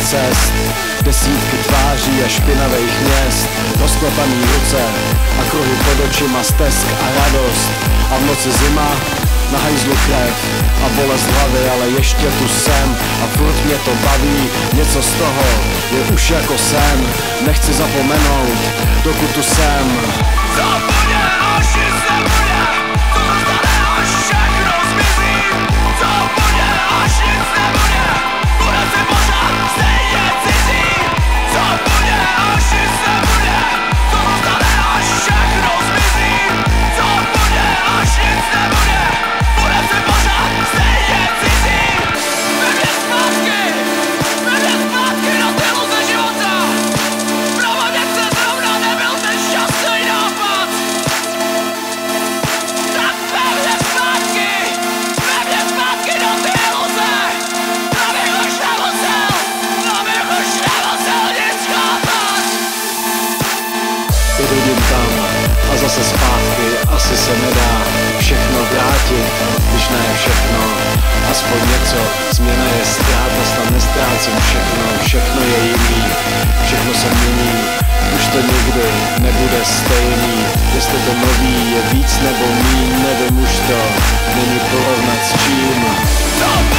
cest, desítky tváří a špinavých měst, rozklepaný ruce a kruhy pod očima, stesk a radost. A v noci zima, na hajzlu krev a bolest hlavy, ale ještě tu jsem a furt mě to baví. Něco z toho je už jako sen, nechci zapomenout, dokud tu jsem. Co bude, až nic nebude, co zůstane, až všechno zmizí. Co bude, až nic nebude, bude si pořád stejně cizí. Co bude, až nic nebude, co zůstane, až všechno zmizí. Co bude, až nic nebude, bude si pořád stejně cizí. Vedě zpátky do ty iluze života. Provádět se zrovna nebyl ten šťastný nápad. Tak pevně zpátky do ty iluze. Abych už nemusel nic chápat. Jedudím tam a zase zpátky, asi se nedá všechno vrátit, když ne všechno, aspoň něco. Změna je ztráta, snad nestrácím všechno je jiný, všechno se mění, už to nikdy nebude stejný. Jestli to nový je víc nebo míň, nevím už to, není porovnat s čím.